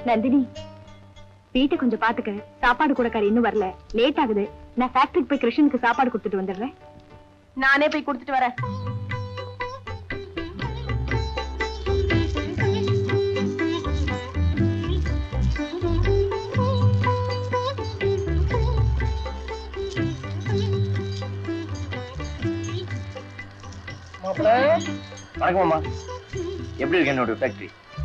நந்தினி, வீட்டை கொஞ்சம் பாத்துக்க. சாப்பாடு கூடக்காரி இன்னும் வரல, லேட் ஆகுது. நான் ஃபேக்டரிக்கு போய் கிருஷ்ணனுக்கு சாப்பாடு கொடுத்துட்டு வந்துடுறேன். நானே போய் கொடுத்துட்டு வரேன். வணக்கம் அம்மா. எப்படி இருக்கு என்னோட ஃபேக்டரி?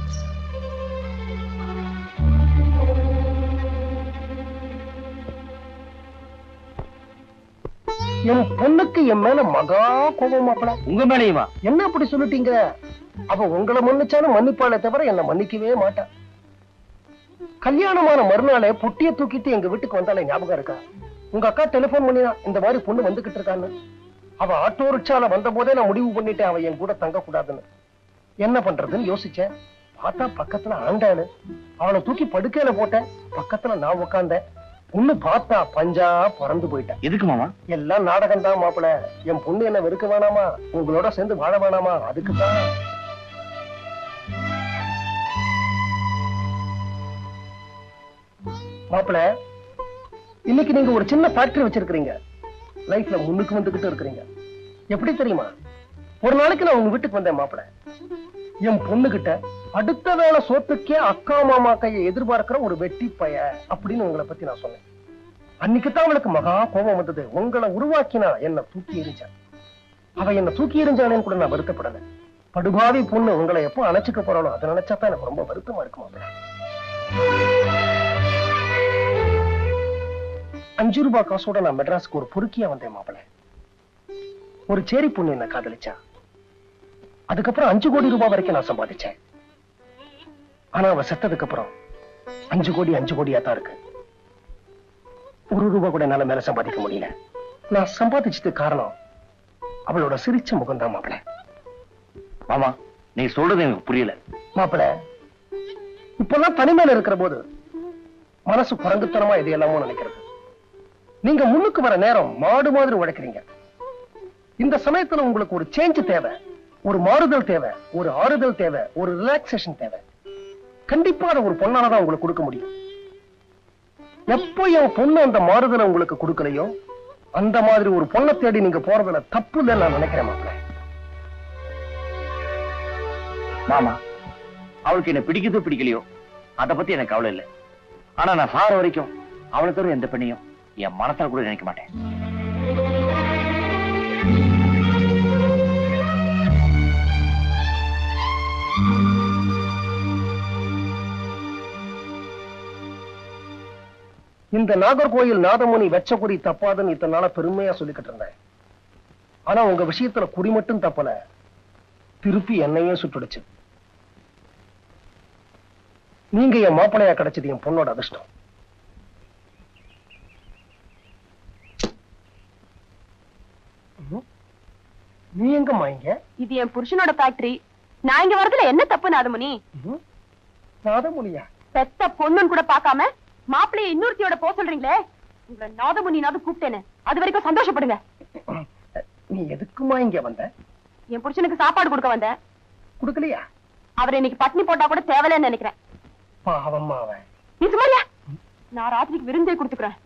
என் பொண்ணுக்கு என் மேல மகா கோபம் மாப்பிள. உங்க மேலேயுமா? என்ன அப்படி சொல்லிட்டீங்க? அவ உங்களை மன்னிச்சாலும் மன்னிப்பாளே தவிர என்ன மன்னிக்கவே மாட்டா. கல்யாணமான மறுநாளே பொட்டிய தூக்கிட்டு எங்க வீட்டுக்கு வந்தாலே ஞாபகம் இருக்கா? உங்க அக்கா டெலிபோன் பண்ணினா இந்த மாதிரி பொண்ணு வந்துகிட்டு இருக்கான்னு. அவ ஆட்டோ ரிக்ஷால வந்த போதே நான் முடிவு பண்ணிட்டேன் அவ என் கூட தங்க கூடாதுன்னு. என்ன பண்றதுன்னு யோசிச்சேன். பார்த்தா பக்கத்துல ஆண்டாளு. அவளை தூக்கி படுக்கையில போட்டேன். பக்கத்துல நான் உட்கார்ந்தேன். பொண்ணு பார்த்தா பஞ்சா பறந்து போயிட்டேன். எதுக்கு மாமா? எல்லாம் நாடகம் தான் மாப்பிள. என் பொண்ணு என்ன வெறுக்க வேணாமா, உங்களோட சேர்ந்து வாழ வேணாமா, அதுக்குதான். மாப்பிள, இன்னைக்கு நீங்க ஒரு சின்ன ஃபேக்டரி வச்சிருக்கீங்க. லைஃப்ல முன்னுக்கு வந்துகிட்டு இருக்கிறீங்க. எப்படி தெரியுமா? ஒரு நாளைக்கு நான் உங்க வீட்டுக்கு வந்தேன் மாப்பிள. என் பொண்ணு கிட்ட அடுத்த வேளை சோத்துக்கே அக்கா மாமா கையை எதிர்பார்க்கிற ஒரு வெட்டி பைய அப்படின்னு உங்களை பத்தி நான் சொன்னேன். அன்னைக்குதான் அவளுக்கு மகா கோபம் வந்தது. உங்களை உருவாக்கினா என்ன தூக்கி எறிஞ்சா. அவ என்ன தூக்கி எறிஞ்சாலேன்னு கூட நான் வருத்தப்படல. படுபாவி பொண்ணு உங்களை எப்போ அணைச்சிக்க போறாளோ அதை நினைச்சாதான் எனக்கு ரொம்ப வருத்தமா இருக்கு மாப்பிள. 5 ரூபாய் காசோட நான் மெட்ராஸுக்கு ஒரு பொறுக்கியா வந்தேன் மாப்பிள. ஒரு சேரி பொண்ணு என்ன காதலிச்சா. அதுக்கப்புறம் 5 கோடி ரூபாய் வரைக்கும் நான் சம்பாதிச்சேன். ஆனா அவ செத்ததுக்கு அப்புறம் 5 கோடி 5 கோடியா தான் இருக்கு. 1 ரூபாய் கூட என்னால மேல சம்பாதிக்க முடியல. நான் சம்பாதிச்சதுக்கு காரணம் அவளோட சிரிச்ச முகம் தான் மாப்பிள. மாமா, நீ சொல்றது எனக்கு புரியல. மாப்பிள, இப்பெல்லாம் தனிமையில இருக்கிற போது மனசு குரங்குத்தனமா எதையெல்லாமோ நினைக்கிறது. நீங்க முன்னுக்கு வர நேரம் மாடு மாதிரி உழைக்கிறீங்க. இந்த சமயத்துல உங்களுக்கு ஒரு சேஞ்ச் தேவை, ஒரு மாறுதல் தேவை, ஒரு ஆறுதல் தேவை, ஒரு ரிலாக்ஸேஷன் தேவை. கண்டிப்பா அதை ஒரு பொண்ணாலதான் உங்களுக்கு கொடுக்க முடியும். எப்போ என் பொண்ணு அந்த மாறுதலை உங்களுக்கு கொடுக்கலையோ அந்த மாதிரி ஒரு பொண்ணை தேடி நீங்க போறதுல தப்பு இல்லைன்னு நான் நினைக்கிறேன் மாப்பிள. மாமா, அவளுக்கு என்ன பிடிக்குதோ பிடிக்கலையோ அதை பத்தி எனக்கு கவலை இல்லை. ஆனா நான் சார வரைக்கும் அவளுக்கு எந்த பெண்ணையும் என் மனசால கூட நினைக்க மாட்டேன். இந்த நாகர்கோயில் நாதமுனி வெச்ச குறி தப்பாதுன்னு இத்தனை நாளா பெருமையா சொல்லிக்கிட்டு இருந்தேன். ஆனா உங்க விஷயத்துல குறி மட்டும் தப்பல, திருப்பி என்னையே சுட்டுடுச்சு. நீங்க என் மாப்பிளையா கிடைச்சது என் பொண்ணோட அதிர்ஷ்டம். நீ எங்கம்மா இங்க? இது என் புருஷனோட ஃபேக்டரி. நான் இங்க வரதுல என்ன தப்பு நாதமுனி? நாதமுனியா? பெத்த பொண்ணுன்னு கூட பார்க்காம மாப்பிள்ளைய இன்னொருத்தியோட போக சொல்றீங்களே, உங்களை நாதமுனினாவது கூப்பிட்டேன்னு அது வரைக்கும் சந்தோஷப்படுங்க. நீ எதுக்குமா இங்க வந்த? என் புருஷனுக்கு சாப்பாடு கொடுக்க வந்தேன். கொடுக்கலையா? அவர் இன்னைக்கு பட்னி போட்டா கூட தேவையில்லைன்னு நினைக்கிறேன். பாவம்மா அவன். நீ சும்மாரியா? நான் ராத்திரிக்கு விருந்தே கொடுத்துக்கிறேன்.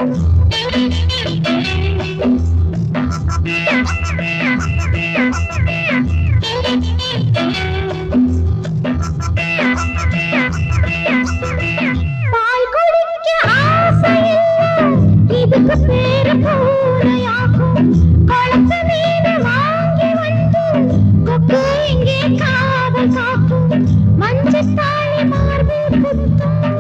பால் குடிக்க ஆசையில் இதுக்கு பேரு பூனையாகும். குளத்து மீன் வாங்கி வந்து கொக்கு இங்கே காவல் காக்கும். மஞ்சத்தாளி மார்பில் குத்தும்,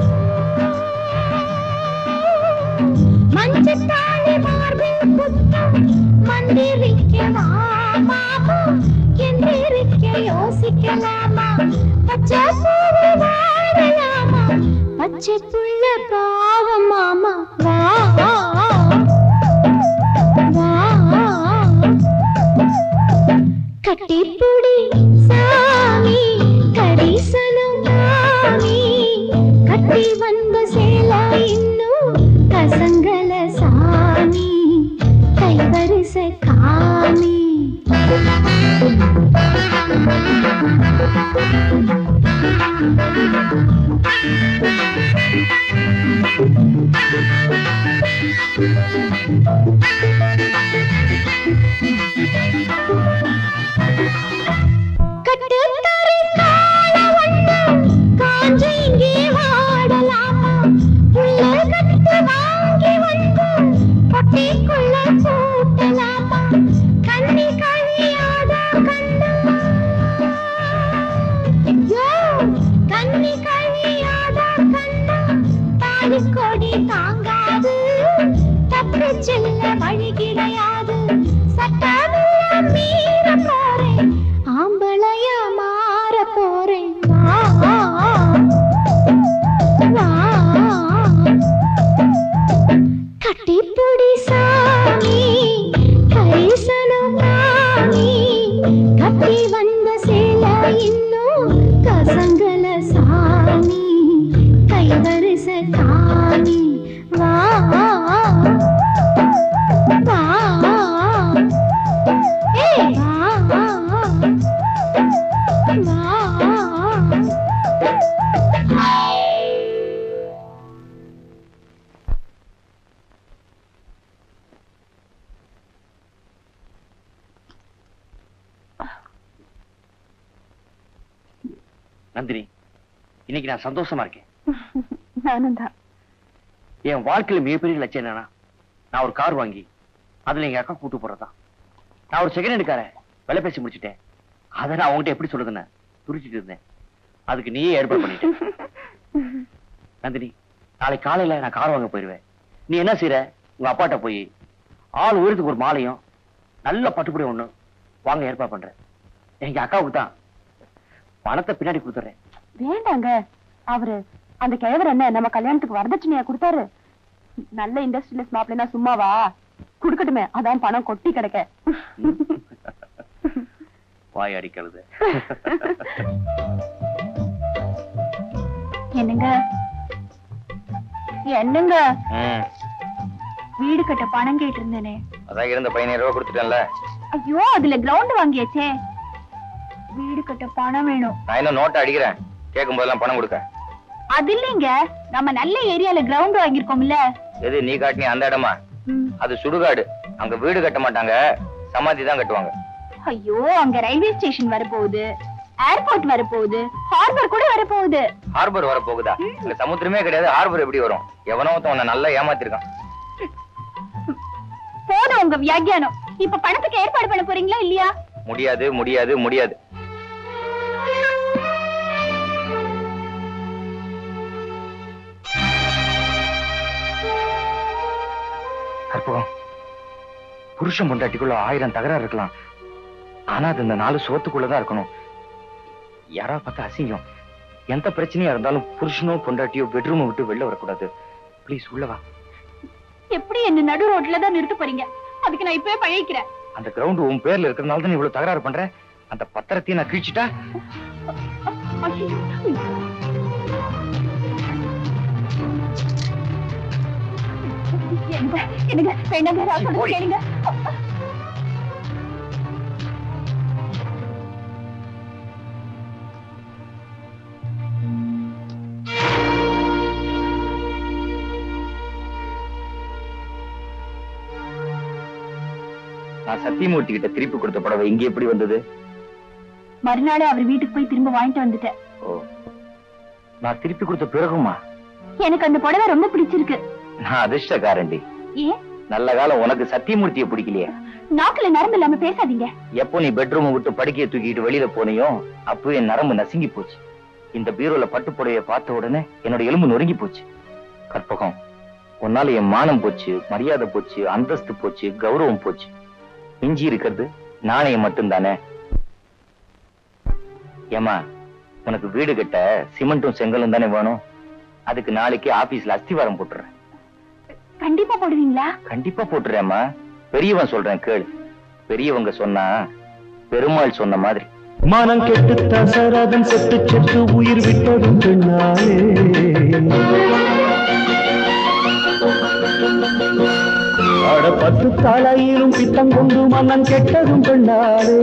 மஞ்சத்தாளி மார்பில் குத்தும். மந்திரிக்கவா மாமா, எந்திரிக்க யோசிக்கலாமா? பச்சை பூவு வாழலாமா, பச்சை புள்ள பாவம் மாமா. வா வா கட்டிப்புடி சாமி, கரிசனம் சாமி. கட்டி வந்த சேலை இன்னும் கசங்கல சாமி, கைவரிசை காமி. கட்டுத்தறி கால வந்து காஞ்சு இங்கே வாடலாமா? புள்ள கட்டு வாங்கி வந்து பொட்டிக்குள்ள கூட்டலாமா? கண்ணி கழியாத கண்ணா, யோ கண்ணி கழியாத கண்ணா. தாலி கொடி தாங்காது, தப்பு செல்ல வழி கிடையாது. சட்டமெல்லாம் மீற போறேன், ஆம்பளையா மாற போறேன். வா வா கட்டிப்புடி சாமி, கரிசனம் சாமி. கட்டி வந்த சேலை இன்னும் கசங்கல சாமி, கைவரிச சாமி. வா வா ஏய் வா நந்தினி, இன்னைக்கு நான் சந்தோஷமா இருக்கேன். நானும் தான். என் வாழ்க்கையில மிகப்பெரிய லட்சியம் என்னன்னா, நான் ஒரு கார் வாங்கி அதுல எங்க அக்கா கூட்டு போறதுதான். நான் ஒரு செகண்ட் ஹேண்ட் காரை விலை பேசி முடிச்சுட்டேன். அதை நான் அவங்ககிட்ட எப்படி சொல்லுதுன்னு துடிச்சிட்டு இருந்தேன். அதுக்கு நீயே ஏற்பாடு பண்ணிட்டேன். நந்தினி, நாளைக்கு காலையில நான் கார் வாங்க போயிருவேன். நீ என்ன செய்யற, உங்க அப்பாட்ட போய் ஆள் உயரத்துக்கு ஒரு மாலையும் நல்ல பட்டுப்படி ஒண்ணு வாங்க ஏற்பாடு பண்றேன். எங்க அக்காவுக்கு தான் பணத்தை பின்னாடி கொடுத்துறேன். வேண்டாங்க, அவரு அந்த கிழவர் என்ன நம்ம கல்யாணத்துக்கு வரதட்சணையா கொடுத்தாரு? நல்ல இண்டஸ்ட்ரியலிஸ்ட் மாப்பிள்ளைனா சும்மாவா? குடுக்கட்டுமே, அதான் பணம் கொட்டி கிடக்க. வாய் அடிக்கிறது. என்னங்க என்னங்க, வீடு கட்ட பணம் கேட்டு இருந்தேனே, அதான் இருந்த 15,000 ரூபாய் கொடுத்துட்டேன்ல. ஐயோ அதுல கிரவுண்ட் வாங்கியாச்சே. வீடு கட்ட பணம் வேணும். நான் இன்னும் நோட்டை அடிக்கிறேன், கேட்கும் போதெல்லாம் பணம் கொடுக்க. அது இல்லைங்க, நம்ம நல்ல ஏரியால கிரவுண்ட் வாங்கிருக்கோம்ல. எது நீ காட்டினி அந்த இடமா? அது சுடுகாடு, அங்க வீடு கட்ட மாட்டாங்க, சமாதி தான் கட்டுவாங்க. ஐயோ அங்க ரயில்வே ஸ்டேஷன் வரப்போகுது, ஏர்போர்ட் வரப்போகுது, ஹார்பர் கூட வரப்போகுது. ஹார்பர் வர போகுதா? இங்க சமுத்திரமே கிடையாது, ஹார்பர் எப்படி வரும்? எவனோ உன்னை நல்லா ஏமாத்திருக்கான். போதும் உங்க வியாக்கியானம். இப்ப பணத்துக்கு ஏற்பாடு பண்ண போறீங்களா இல்லையா? முடியாது முடியாது முடியாது. கற்பகம், புருஷன் பொண்டாட்டிக்குள்ள 1000 தகராறு இருக்கலாம், ஆனா அது இந்த 4 சுவத்துக்குள்ளதான் இருக்கணும். யாரா பார்த்தா அசிங்கம். எந்த பிரச்சனையா இருந்தாலும் புருஷனோ பொண்டாட்டியோ பெட்ரூமை விட்டு வெளில வரக்கூடாது. பிளீஸ் உள்ளவா. எப்படி என்ன நடு ரோட்ல தான் நிறுத்த போறீங்க? அதுக்கு நான் இப்பவே பழகிக்கிறேன். அந்த கிரவுண்ட் உன் பேர்ல இருக்கிறதுனால தான் இவ்வளவு தகராறு பண்ற. அந்த பத்திரத்தையும் நான் கிழிச்சிட்டா? எனக்கு வேண்டாங்க, கேளுங்க. நான் சத்தியமூர்த்தி கிட்ட திருப்பி கொடுத்த புடவை இங்க எப்படி வந்தது? மறுநாளே அவர் வீட்டுக்கு போய் திரும்ப வாங்கிட்டு வந்துட்டேன். ஓ, நான் திருப்பி கொடுத்த பிறகுமா? எனக்கு அந்த புடவை ரொம்ப பிடிச்சிருக்கு. நான் அதிர்ஷ்டக்காரண்டி. ஏன்? நல்ல காலம் உனக்கு சத்தியமூர்த்தியை பிடிக்கலையே? நாக்குல நரம்பு இல்லாம பேசாதீங்க. எப்போ நீ பெட்ரூம் விட்டு படுக்கையை தூக்கிட்டு வெளியில போனியோ அப்போ என் நரம்பு நசுங்கி போச்சு. இந்த பீரோல பட்டு புடவையை பார்த்த உடனே என்னோட எலும்பு நொறுங்கி போச்சு. கற்பகம், உன்னால என் மானம் போச்சு, மரியாதை போச்சு, அந்தஸ்து போச்சு, கௌரவம் போச்சு. மிஞ்சி இருக்கிறது நாணயம் மட்டும்தானே. ஏமா, உனக்கு வீடு கட்ட சிமெண்ட்டும் செங்கலும் தானே வேணும். அதுக்கு நாளைக்கு ஆபீஸ்ல அஸ்திவாரம் போட்டுறேன். கண்டிப்பா போடுவீங்களா? கண்டிப்பா போட்டுறேம்மா. பெரியவன் சொல்றேன் கேளு. பெரியவங்க சொன்னா பெருமாள் சொன்ன மாதிரி. மனம் கெட்டு தசரதன் செத்து செத்து உயிர் விட்டதும் பெண்ணாலே, அட 10 தலையிலும் பித்தம் கொண்டு மன்னன் கெட்டதும் பெண்ணாலே.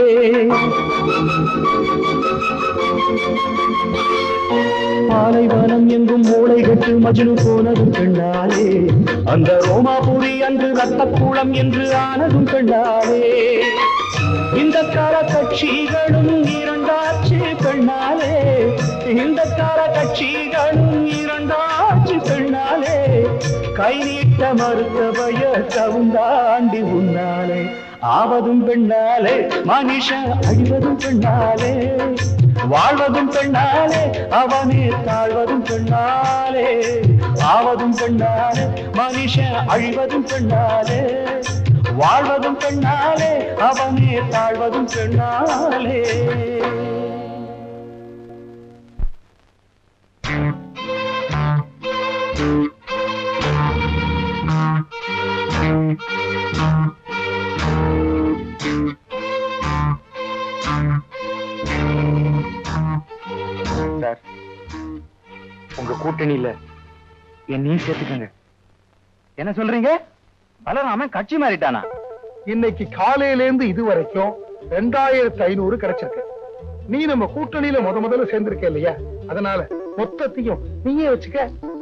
பாலைவனம் எங்கும் மூளை கட்டு மஜ்னு போனதும் பெண்ணாலே, அந்த ரோமாபுரி அன்று ரத்த கூளம் என்று ஆனதும் பெண்ணாலே. இந்த கால கட்சிகளும் இரண்டாட்சி பெண்ணாலே, இந்த கால கட்சிகளும் இரண்டாட்சி பெண்ணாலே. கை நீட்ட மறுத்தவைய கவுந்தாண்டி உன்னாலே. ஆவதும் பெண்ணாலே, மனுஷன் அழிவதும் பெண்ணாலே. வாழ்வதும் பெண்ணாலே, அவனே தாழ்வதும் பெண்ணாலே. ஆவதும் பெண்ணாலே, மனுஷன் அழிவதும் பெண்ணாலே. வாழ்வதும் பெண்ணாலே, அவனே தாழ்வதும் பெண்ணாலே. சார், உங்க கூட்டணியில என்னையும் சேர்த்துக்கங்க. என்ன சொல்றீங்க? பலராமன் கட்சி மாறிட்டானா? இன்னைக்கு காலையில இருந்து இது வரைக்கும் 2500 கிடைச்சிருக்கு. நீ நம்ம கூட்டணியில முதல்ல சேர்ந்திருக்க இல்லையா, அதனால மொத்தத்தையும் நீயே வச்சுக்க.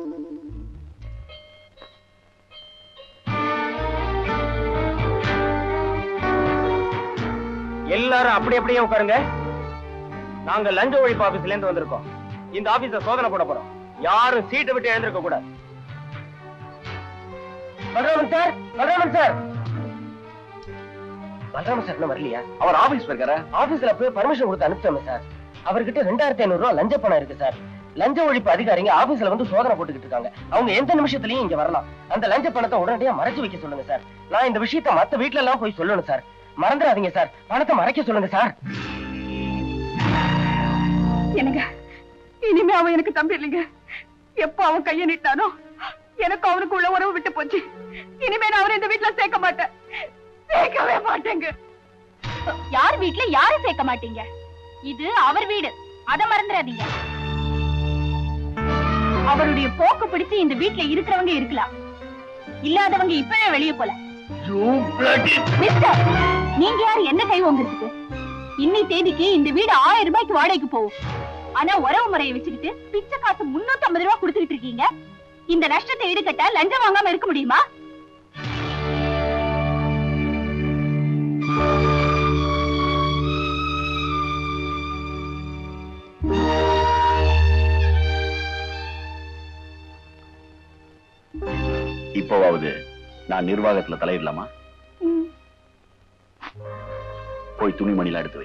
எல்லாரும் அப்படி அப்படியே உட்காருங்க. நாங்க லஞ்ச ஒழிப்பு ஆபீஸ்ல இருந்து வந்திருக்கோம். இந்த ஆபீஸ சோதனை போட போறோம். யாரும் சீட்டை விட்டு எழுந்திருக்க கூடாது. Balaraman sir, Balaraman sir, Balaraman sir இன்னும் வரலையா? அவர் ஆபீஸ் போயிருக்காரு. ஆபீஸ்ல போய் பர்மிஷன் கொடுத்து அனுப்பிச்சோம் சார். அவர்கிட்ட 2500 ரூபாய் லஞ்ச பணம் இருக்கு சார். லஞ்ச ஒழிப்பு அதிகாரிங்க ஆபீஸ்ல வந்து சோதனை போட்டுக்கிட்டு இருக்காங்க. அவங்க எந்த நிமிஷத்துலயும் இங்க வரலாம். அந்த லஞ்ச பணத்தை உடனடியா மறைச்சு வைக்க சொல்லுங்க சார். நான் இந்த விஷயத்தை மத்த வீட்டுல எல்லாம் போய் சொல்லணும் சார். மறந்துடாதீங்க சார். பணத்தை மறைக்க சொல்லுங்க சார். எனக்கு இனிமே அவன் எனக்கு தம்பி இல்லைங்க. எப்ப அவன் கையை நீட்டானோ எனக்கு அவனுக்கு உள்ள உறவு விட்டு போச்சு. இனிமே நான் அவரை இந்த வீட்டுல சேர்க்க மாட்டேன். சேர்க்கவே மாட்டேங்க. யார் வீட்டுல யாரும் சேர்க்க மாட்டீங்க. இது அவர் வீடு, அத மறந்துடாதீங்க. அவருடைய போக்கு பிடிச்சு இந்த வீட்டுல இருக்கிறவங்க இருக்கலாம், இல்லாதவங்க இப்பவே வெளியே போல. மிஸ்டர், நீங்க யார் என்ன கை வாங்குறதுக்கு? இன்னை தேதிக்கு இந்த வீடு 1000 ரூபாய்க்கு வாடகைக்கு போகும். ஆனா உறவு முறையை வச்சுக்கிட்டு பிச்சை காசு 350 ரூபாய் கொடுத்துட்டு இருக்கீங்க. இந்த நஷ்டத்தை ஈடுகட்ட லஞ்சம் வாங்காம இருக்க முடியுமா? இப்போவாவது நான் நிர்வாகத்துல தலையிடலாமா? போய் துணிமணில எடுத்து வை.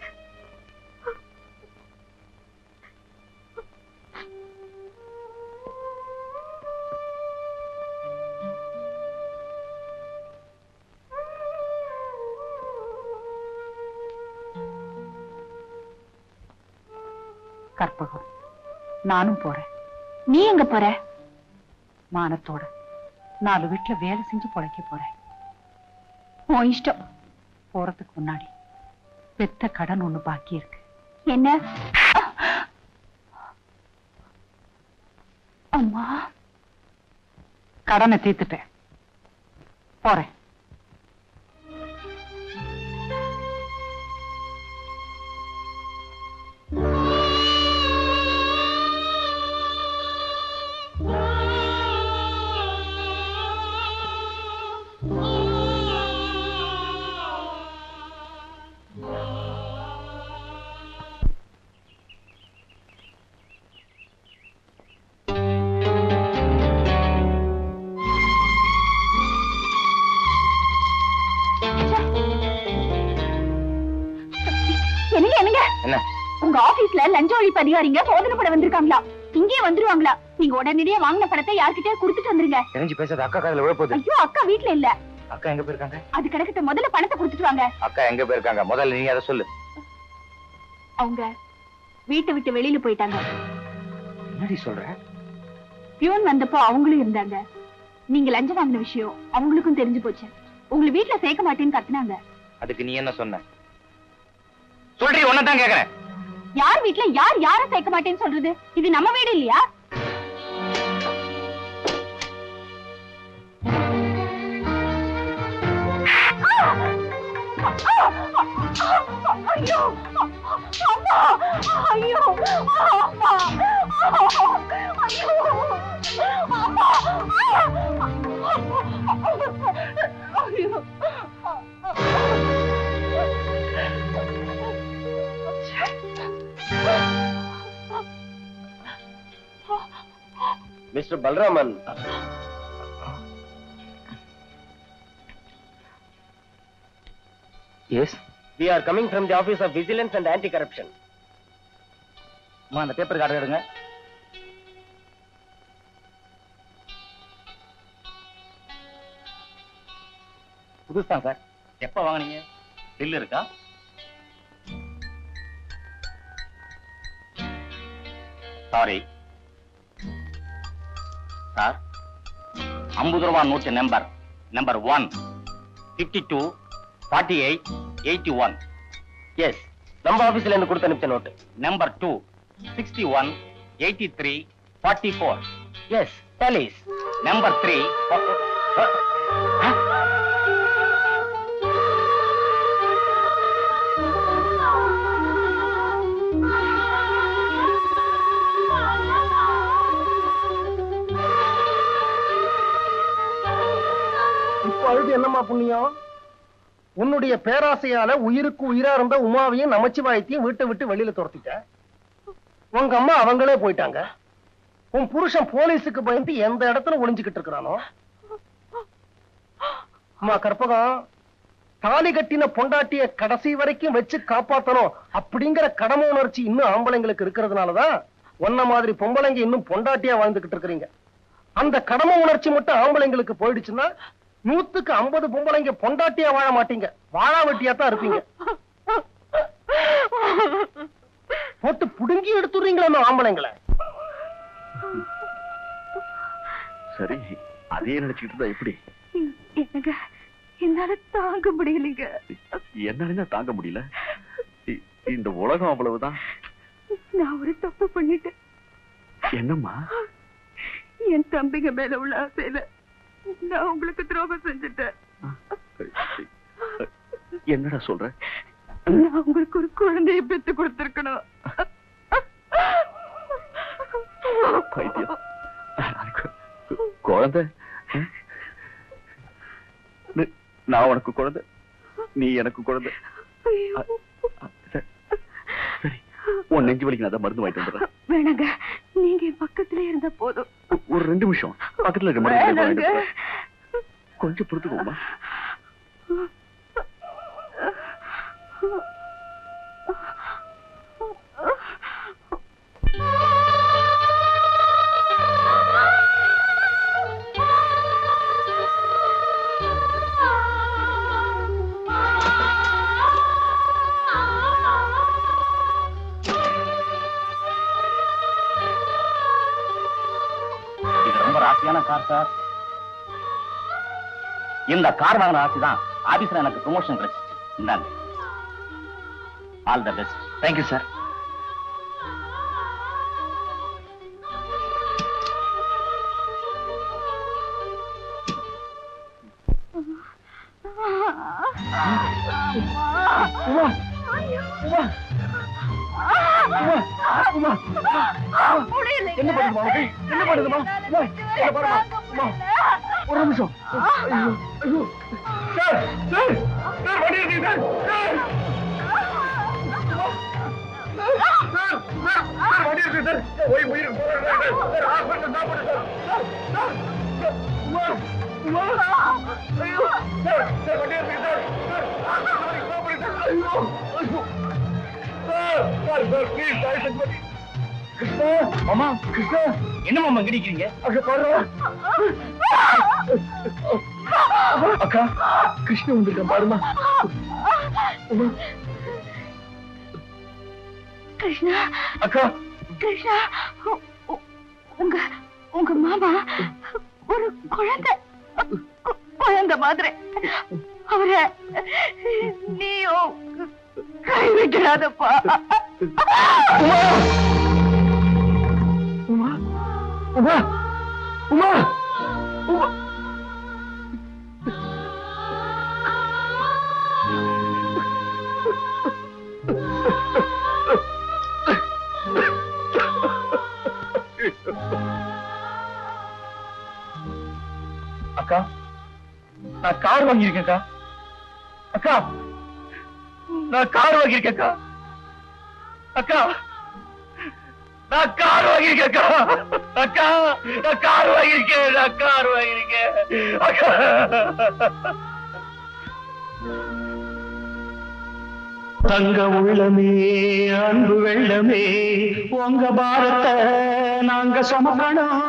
கற்பகம், நானும் போறேன். நீ எங்க போற? மானத்தோட 4 வீட்டுல வேலை செஞ்சு பொழைக்க போறேன். உன் இஷ்டம். போறதுக்கு முன்னாடி பெத்த கடன் ஒண்ணு பாக்கி இருக்கு. என்ன? அம்மா, கடனை தீர்த்துட்டேன். போறேன். என்ன? உங்க ஆபீஸ்ல லஞ்ச ஒழிப்பு அதிகாரிங்க சோதனை பட வந்திருக்காங்களா? இங்கே வந்துருவாங்களா? நீங்க உடனடியே வாங்கின பணத்தை யார்கிட்டயே கொடுத்துட்டு வந்துருங்க. தெரிஞ்சு பேசாத, அக்கா காதுல விழ போகுது. ஐயோ, அக்கா வீட்ல இல்ல. அக்கா எங்க போயிருக்காங்க? அது கிடக்கட்ட, முதல்ல பணத்தை கொடுத்துட்டு வாங்க. அக்கா எங்க போயிருக்காங்க? முதல்ல நீ அதை சொல்லு. அவங்க வீட்டை விட்டு வெளியில போயிட்டாங்க. என்னடி சொல்ற? பியூன் வந்தப்போ அவங்களும் இருந்தாங்க. நீங்க லஞ்சம் வாங்கின விஷயம் அவங்களுக்கும் தெரிஞ்சு போச்சு. உங்களை வீட்டுல சேர்க்க மாட்டேன்னு கத்துனாங்க. அதுக்கு நீ என்ன சொன்ன? சொல்றீ, ஒன்னதான் கேக்குறேன். யார் வீட்ல யார் யார சேர்க்க மாட்டேன்னு சொல்றது? இது நம்ம வீடு இல்லையா? ஐயோ அம்மா, ஐயோ அம்மா, ஐயோ அம்மா, ஐயோ. Mr. Balraman. Yes. We are coming from the Office of Vigilance and Anti-Corruption. அந்த பேப்பர் கார்டு எடுங்க. புதுசுதான் சார். எப்ப வாங்குனீங்க? பில் இருக்கா? சாரி சார், 50 ரூபாய் நோட்டு நம்பர் 1 52 48 81. எஸ், நம்ம ஆபீஸ்ல இருந்து கொடுத்து அனுப்பிச்ச நோட்டு. நம்பர் 2 61 83 44. எஸ், டெலிஸ். நம்பர் 3 இப்ப அழுது என்னம்மா புண்ணியம்? உன்னுடைய பேராசையால உயிருக்கு உயிரா இருந்த உமாவையும் நமச்சிவாயத்தையும் வீட்டை விட்டு வெளியில துரத்திட்ட. உங்க அம்மா அவங்களே போயிட்டாங்க. உன் புருஷன் போலீஸுக்கு பயந்து எந்த இடத்துல ஒளிஞ்சுக்கிட்டு இருக்கிறானோ. அம்மா கற்பகம், தாலி கட்டின பொண்டாட்டிய கடைசி வரைக்கும் வச்சு காப்பாத்தணும் அப்படிங்கிற கடமை உணர்ச்சி இன்னும் ஆம்பளைங்களுக்கு இருக்கிறதுனாலதான் ஒன்ன மாதிரி பொம்பளைங்க இன்னும் பொண்டாட்டியா வாழ்ந்துகிட்டு இருக்கிறீங்க. அந்த கடமை உணர்ச்சி மட்டும் ஆம்பளைங்களுக்கு போயிடுச்சுன்னா 100க்கு 50 பொம்பளைங்க பொண்டாட்டியா வாழ மாட்டீங்க, வாழா வெட்டியா தான் இருப்பீங்க. போட்டு புடுங்கி எடுத்துறீங்களா ஆம்பளைங்களை? சரி, அதே நினைச்சுக்கிட்டு இருந்தா எப்படி? எனக்கு என்னால தாங்க முடியலைங்க. என்னால தாங்க முடியல. இந்த உலகம் அவ்வளவுதான். நான் ஒரு தப்பு பண்ணிட்டேன். என்னம்மா? என் தம்பிங்க மேல உள்ள ஆசையில நான் உங்களுக்கு துரோகம் செஞ்சுட்டேன். என்னடா சொல்ற? நான் உங்களுக்கு ஒரு குழந்தையை பெத்து கொடுத்திருக்கணும். பைத்தியம். குழந்தை? நான் உனக்கு குழந்தை, நீ எனக்கு குழந்தை. சரி, உன் நெஞ்சு வலிக்கு நான் மருந்து வாங்கிட்டு வந்துடுறேன். வேணாங்க, நீங்க என் பக்கத்திலே இருந்த போதும். ஒரு 2 நிமிஷம் பக்கத்துல இருக்க மருந்து கொஞ்சம் பொறுத்துக்கோமா. ராசியான கார் சார். இந்த கார் வாங்கின ராசி தான் ஆபீஸ்ல எனக்கு ப்ரமோஷன் கிடைச்சிச்சு. இந்தாங்க. All the best. Thank you sir. என்ன பண்ணுமா? என்ன பண்ணுதுமா? ஒரு நிமிஷம். ஐயோ, ஐயோ. சார், சார், சார், வண்டி எடுங்க சார். சார், சார், சார், வண்டி எடுங்க சார். உயிர் போறாங்க சார். ஹாஸ்பிடல் தான் போடு sir. Sir, sir, Uma, Uma. ஐயோ, சார், சார், வண்டி எடுங்க சார். சார், ஹாஸ்பிடல் தான் போடு சார். ஐயோ, ஐயோ. சார், கிருஷ்ணா மாமா கிருஷ்ணா என்ன மாமா கிடைக்கிறீங்க? அங்க பாரு அக்கா கிருஷ்ண வந்திருக்கேன் பாருமா. கிருஷ்ணா அக்கா கிருஷ்ணா உங்க மாமா ஒரு குழந்தை மாதிரி அவரை நீயும் கைவிட்டுறாதப்பா. உமா உமா உமா உமா அக்கா நான் கார் வாங்கியிருக்கேன்க்கா. அக்கா நான் கார் வாங்கியிருக்கேன்க்கா. அக்கா நான் கார் வாங்கியிருக்கேன்க்கா. அக்கா நான் கார் வாங்கியிருக்கேன். நான் கார் வாங்கியிருக்கேன். அக்கா தங்க உள்ளமே அன்பு வெள்ளமே உங்க பாரத்தை நாங்க சுமக்கணும்.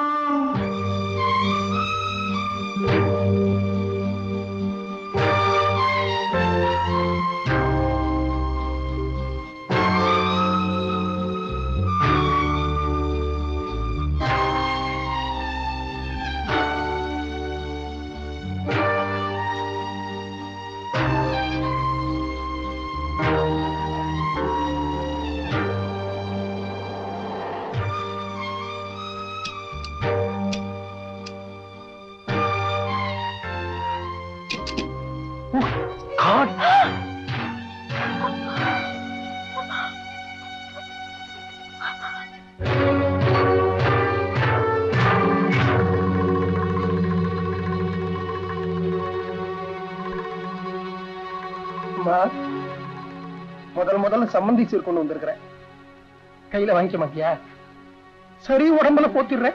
முதல்ல சம்மந்தி சீர் கொண்டு வந்திருக்கிறேன். கையில வாங்கிக்க மாட்டியா? சரி உடம்புல போத்திடுறேன்.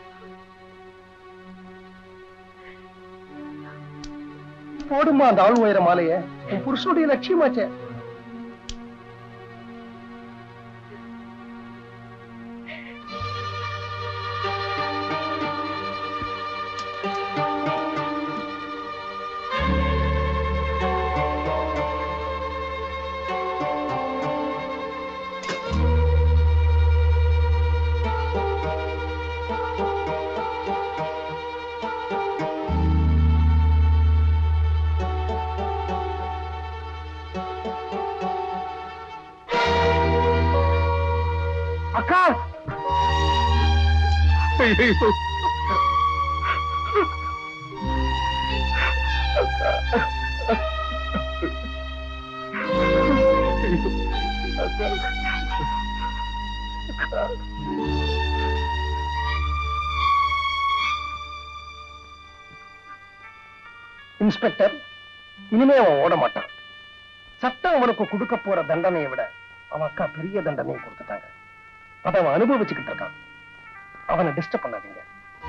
போடுமா அந்த ஆள் உயர மாலைய. உன் புருஷனுடைய லட்சியமாச்சே. அக்கா இன்ஸ்பெக்டர், இனிமே அவன் ஓட மாட்டான். சட்டம் அவனுக்கு கொடுக்க போற தண்டனையை விட அவன் அக்கா பெரிய தண்டனையை கொடுத்துட்டாங்க. அதை அவன் அனுபவிச்சுக்கிட்டு இருக்கான். அவனை டிஸ்டர்ப் பண்ணாதீங்க.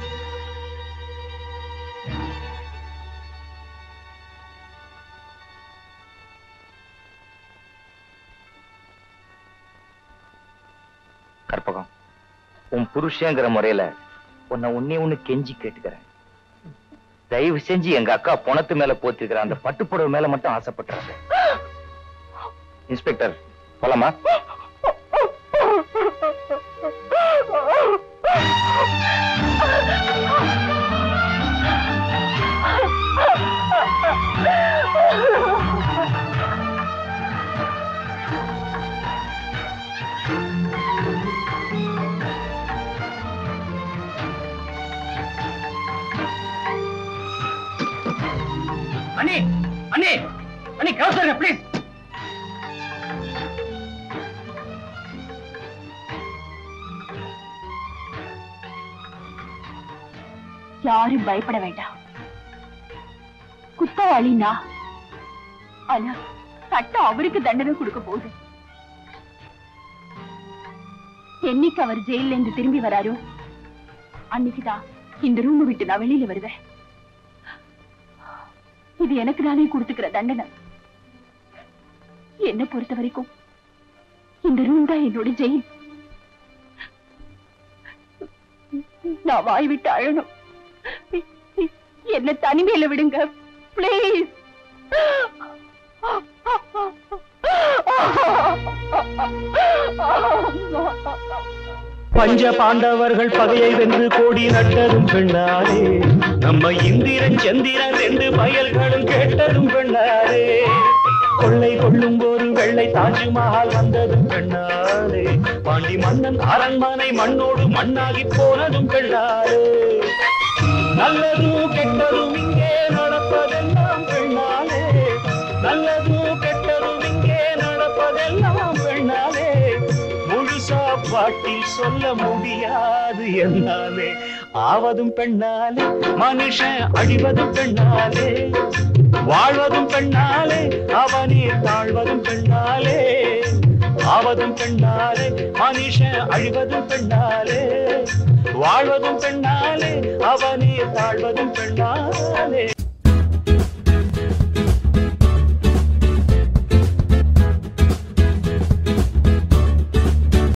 கற்பகம், உன் புருஷங்கிற முறையில உன்னை ஒண்ணு கெஞ்சி கேட்டுக்கிறேன். தயவு செஞ்சு எங்க அக்கா பணத்து மேல போத்திருக்கிற அந்த பட்டுப்புடவை மேல மட்டும் ஆசைப்பட்டாங்க. இன்ஸ்பெக்டர் போலாமா? அண்ணே அண்ணே அண்ணே கவுசர் ப்ளீஸ். யாரும் பயப்பட வேண்டாம். குத்தவாளினா ஆனா சட்டம் அவருக்கு தண்டனை கொடுக்க போகுது. என்னைக்கு அவர் ஜெயில இருந்து திரும்பி வராரோ அன்னைக்குதான் இந்த ரூம் விட்டு நான் வெளியில வருவேன். இது எனக்கு நானே கொடுத்துக்கிற தண்டனை. என்ன பொறுத்த வரைக்கும் இந்த ரூம் தான் என்னோட ஜெயில். நான் வாய் விட்டு அழணும். என்ன தனிமையில விடுங்க பிளீஸ். பஞ்ச பாண்டவர்கள் பகையை வென்று கோடி நட்டதும் பெண்ணாரே, நம்ம இந்திரன் சந்திரன் 2 பயல்களும் கேட்டதும் பெண்ணாரே, கொள்ளை கொள்ளும் ஒரு வெள்ளை தாஜ்மஹால் வந்ததும் பெண்ணாரே, பாண்டி மன்னன் அரண்மனை மண்ணோடு மண்ணாகி போனதும் பெண்ணாரே, நல்லதும் கெட்டதும் இங்கே நடப்பதெல்லாம் பெண்ணாலே, நல்லதும் கெட்டதும் இங்கே நடப்பதெல்லாம் பெண்ணாலே, முழுசா பாட்டில் சொல்ல முடியாது என்னாலே, ஆவதும் பெண்ணாலே மனுஷன் அழிவதும் பெண்ணாலே, வாழ்வதும் பெண்ணாலே அவனே தாழ்வதும் பெண்ணாலே, ஆவதும் பெண்ணாலே மனுஷன் அழிவதும் பெண்ணாலே, வாழ்வதும் பெண்ணாலே அவனே தாழ்வதும் பெண்ணாலே.